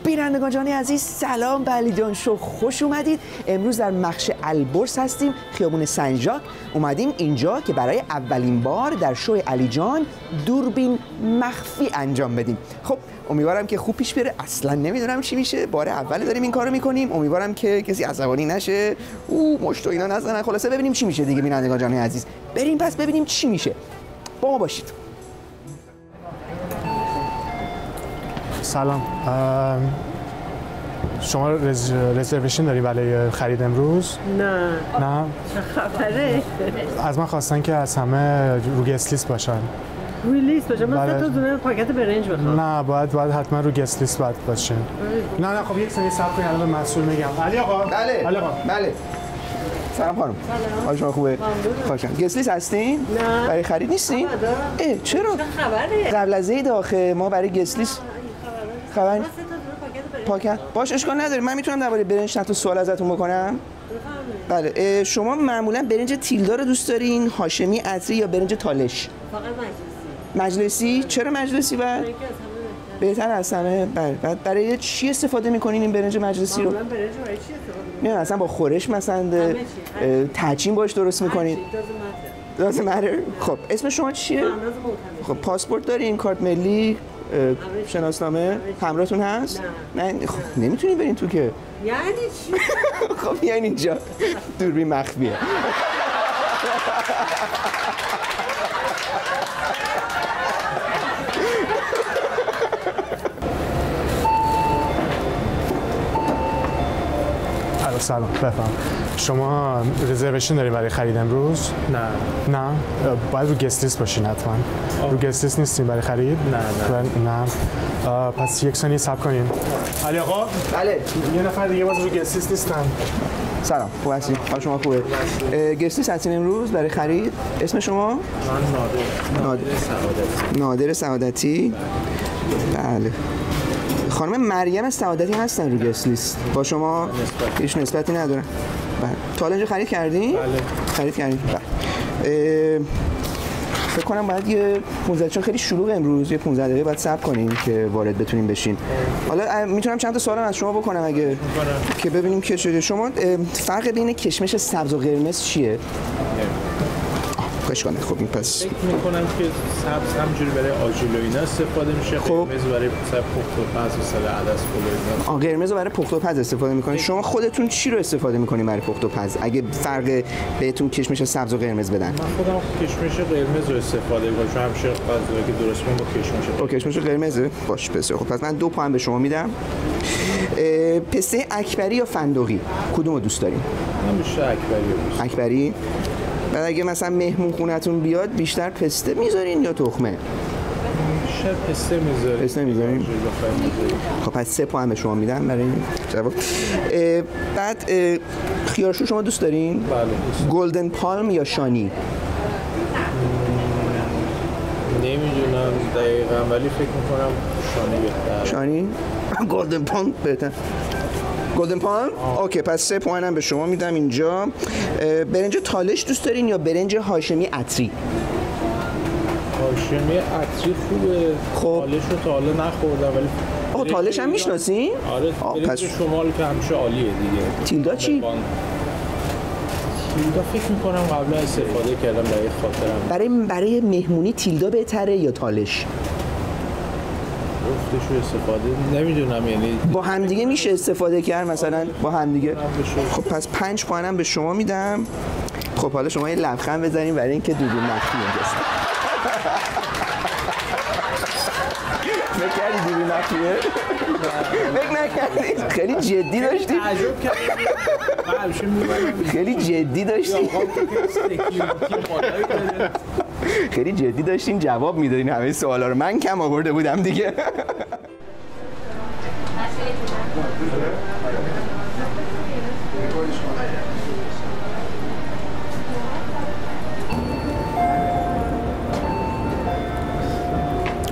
بینندگان جان عزیز، سلام به علیجان شو خوش اومدید. امروز در مخش البرز هستیم، خیابون سن ژاک. اومدیم اینجا که برای اولین بار در شو علیجان دوربین مخفی انجام بدیم. خب امیدوارم که خوب پیش بره. اصلا نمیدونم چی میشه، بار اول داریم این کارو میکنیم. امیدوارم که کسی عصبانی نشه، مشت و اینا نزنن. خلاصه ببینیم چی میشه دیگه. بینندگان جان عزیز، بریم پس ببینیم چی میشه. با ما باشید. سلام، شما رزرویشن داری برای خرید امروز؟ نه. چه خبره؟ از من خواستن که از همه رو گست لیست باشن. روی لیست باشن؟ من 3 تا دونه پاکت برنج میخوام. نه، باید حتما رو گست لیست باید باشین. نه خب یک ثانیه صبر کنید، الان به مسئول میگم. علی آقا. بله. سلام خانم. حال شما خوبه؟ خوشم. گست لیست هستین؟ نه. برای خرید نیستین؟ چرا؟ چه خبره؟ قبل از عید آخه ما برای گست لیست خبر پاکت باش، اشکال نداره. من میتونم درباره برنج چند تا سوال ازتون بکنم؟ بله. شما معمولا برنج تیلدا رو دوست دارین، هاشمی، عطری یا برنج تالش؟ فقط مجلسی. چرا مجلسی بهتر از همه؟ بله. بعد برای چی استفاده میکنین این برنج مجلسی رو؟ من برنج برای چی استفاده میکنم؟ نه اصلا با خورش مثلا تحچین باش درست میکنین؟ لازم مره. خب اسم شما چیه؟ خب پاسپورت دارین؟ کارت ملی؟ شناسنامه همراهتون هست؟ نه. خب نمیتونین برین تو که. یعنی چی؟ خب یعنی اینجا دوربین مخفیه. سلام، بفهم. شما رزرویشن دارین برای خرید امروز؟ نه. باید رو گست لیست باشین حتما. رو گست لیست نیستین برای خرید؟ نه. پس یک ثانیه صبر کنین. علی آقا. بله. یه نفر دیگه باز رو گست لیست نیستن. سلام، خوب هستین؟ حال شما خوبه؟ گست لیست هستین امروز برای خرید؟ اسم شما؟ من نادر سعادتی. بله. خانم مریم سعادتی هستن رو گست لیست. با شما هیچ نسبتی ندارن. بله. تا اینجا خرید کردین؟ بله. خرید کردین. بله. فکر کنم باید یه 15 چون خیلی شلوغ امروز، یه 15 دقیقه باید صبر کنیم که وارد بتونیم بشین. حالا میتونم چند تا سوال از شما بکنم اگه که ببینیم که چه. شما فرق بین کشمش سبز و قرمز چیه؟ اشکال نداره. خب این پس فکر می‌کنم که سبز همجوری برای آجیل و اینا استفاده میشه، قرمز برای پخت و پز و سال عدس پلو اینا. قرمز برای پخت و پز استفاده می‌کنید. شما خودتون چی رو استفاده می‌کنید برای پخت و پز؟ اگه فرق بهتون کشمش سبز و قرمز بدن؟ من خودم کشمش قرمز رو استفاده می‌کنم، چون همیشه غذایی که درست می‌کنم با کشمش قرمزه. باش بسیار خب. پس من 2 پوان به شما میدم. پسته اکبری یا فندقی کدوم رو دوست دارین؟ من بیشتر اکبری. بعد اگه مثلا مهمون خونتون بیاد بیشتر پسته میذارین یا تخمه؟ بیشتر پسته میذارین. خب پس 3 پوان به شما میدم برای این جواب. بعد خیارشو شما دوست دارین؟ بله دوست. گلدن پالم یا شانی؟ نمیدونم دقیقاً ولی فکر می‌کنم شانی بهتره. شانی؟ گلدن پالم بهتره. گلدن پالم؟ اوکی، پس 3 پوان هم به شما میدم اینجا. برنج تالش دوست دارین یا برنج هاشمی عطری؟ هاشمی عطری خوبه. خب تالش رو تا حالا نخوردم ولی تالش هم میشناسین؟ آره. پس شمال که همیشه عالیه دیگه. تیلدا چی؟ تیلدا فکر می‌کنم قبلا استفاده کردم برای خاطرم. برای مهمونی تیلدا بهتره یا تالش؟ گفتشو استفاده نمیدونم، یعنی با همدیگه میشه استفاده کرد مثلا با همدیگه. خب پس 5 پوانم به شما میدم. خب حالا شما یه لبخند بزنین برای اینکه دوربین مخفی اینجاست. فکر کردی دوربین مخفیه؟ فکر نکردی؟ خیلی جدی داشتی؟ تعجب کردم. خیلی جدی داشتی؟ خیلی جدی داشتین جواب میدادین همه سوالا رو. من کم آورده بودم دیگه.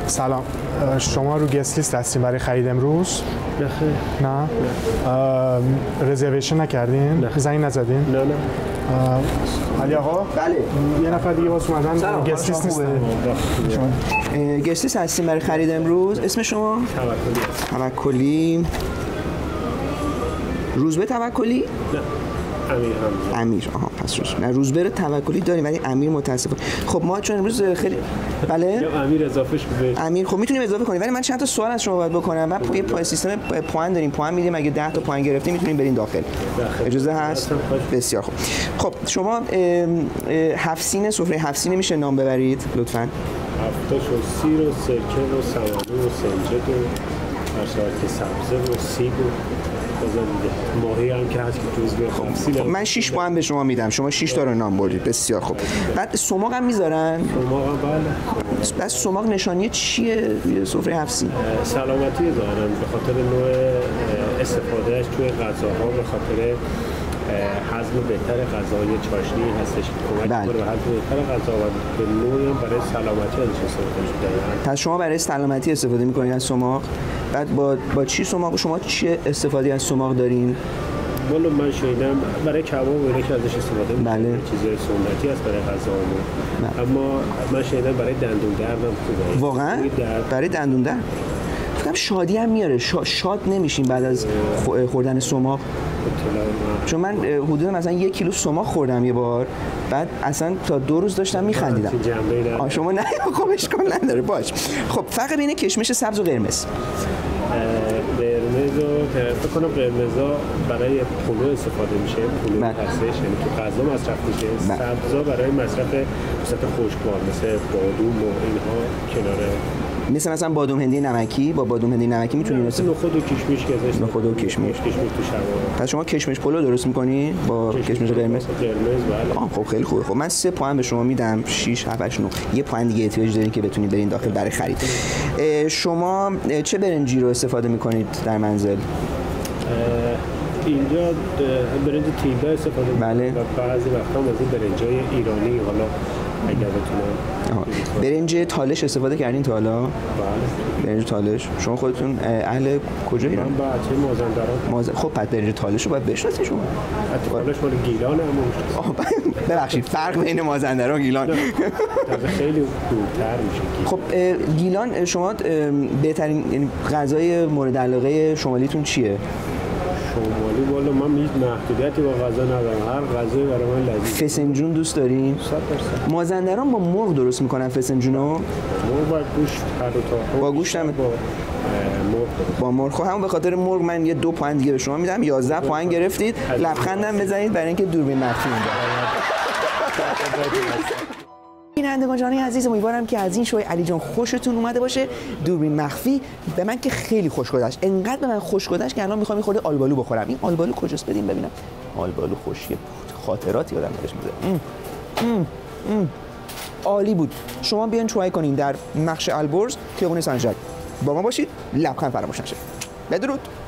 سلام، شما رو گست لیست هستین برای خرید امروز؟ نه. رزرویشن نکردین؟ زنگ نزدین؟ نه. علی آقا؟ بله. یه نفر دیگه واسه اومدن گست لیست نیستن. گست لیست هستین برای خرید امروز؟ اسم شما؟ توکلی. روزبه توکلی؟ نه. امیر. آها پس روزبه رو توکلی داریم ولی امیر متاسفم. خب ما چون امروز خیلی بله یا امیر اضافهش بشه. امیر خب میتونیم اضافه کنیم ولی من چند تا سوال از شما باید بکنم. بعد یه پای سیستم پوان داریم، پوان میدیم، اگه 10 تا پوان گرفتیم میتونیم بریم داخل. اجازه هست؟ بسیار خوب. خب شما 7 سین سفره 7 سین میشه نام ببرید لطفاً. 7 تاشو سیر و سرکه و سمنو و سنجد و مرساک سبزه و سیب و ماهی هم که هست که جزء خب من 6 پوان به شما میدم. شما 6 تا رو نام بردید. بسیار خوب. بعد سماق هم میذارن؟ سماق هم بله. بس سماق نشانی چیه سفره 7 سین؟ سلامتی ظاهرا به خاطر نوع استفادهش توی غذاها، به خاطر هضم بهتر غذای چاشنی هستش که کمک می‌کنه به هضم بهتر غذا و به نوعی برای سلامتی ازش استفاده می‌شه. پس شما برای سلامتی استفاده می‌کنید از سماق؟ بعد با چی سماق شما چه استفاده از سماق دارین؟ والا من شنیدم برای کباب و اینا که ازش استفاده می‌کنه. بله. چیزای سنتی است برای غذاها. اما من شنیدم برای دندون درد هم خوبه. واقعا؟ برای دندون درد؟ فکر شادی هم میاره. شاد نمیشین بعد از خوردن سماق؟ چون من حدود مثلا 1 کیلو سماق خوردم یه بار، بعد اصلا تا 2 روز داشتم میخندیدم. شما نه خب اشکال نداره باش. خب فرق بین کشمش سبز و قرمز؟ قرمز رو فکر کنم قرمزا برای پلو استفاده میشه، پلو هستش یعنی تو غذا مصرف میشه. سبزا برای مصرف مثلا خشکبار مثل بادوم و اینها کنار، مثلا بادوم هندی نمکی. با بادوم هندی نمکی میتونید مثلا نخود و کشمش که ازش نخود و کشمش تو شبا. پس شما کشمش پلو درست می‌کنی با کشمش قرمز؟ بله. خب خیلی خوبه. خب من 3 پوان به شما میدم. 6 7 8 9. یه پوان دیگه احتیاج دارین که بتونید برین داخل برای خرید. شما چه برنجی رو استفاده می‌کنید در منزل؟ اینجا برنج تیلدا استفاده می‌کنم. بله. و بعضی وقتا از برنجای ایرانی حالا اگر بتونم. برنج تالش استفاده کردین تا حالا؟ بله. برنج تالش. شما خودتون اهل کجا ایران؟ من بچه مازندران. خب پس برنج تالش رو باید بشناسید شما. تالش مال گیلان هم. ببخشید فرق بین مازندران و گیلان خیلی دورتر میشه. خب گیلان شما بهترین یعنی غذای مورد علاقه شمالیتون چیه؟ شمالی والا من هیچ محدودیتی با غذا ندارم. هر غذایی برای من لذیذه. فسنجون دوست دارین؟ 100%. مازندران با مرغ درست میکنن فسنجونو؟ مرغ با گوشت هر دو تا. با گوشت هم با مرغ. خب همون به خاطر مرغ من یه 2 پوان دیگه به شما میدم. 11 پوان گرفتید. لبخندم بزنید برای اینکه دوربین مخفی می‌ده. بینندگان جان عزیز، امیدوارم که از این شو علی جان خوشتون اومده باشه. دوربین مخفی به من که خیلی خوش گذشت. انقدر به من خوش گذشت که الان میخوام خورده آلبالو بخورم. این آلبالو کجاست بدین ببینم. آلبالو خوشیه، خاطراتی یادم بهش میذاره. عالی بود. شما بیاین ترای کنین در مخش البرز خیابون سنجاک. با ما باشید. لبخند فراموش نشه. بدرود.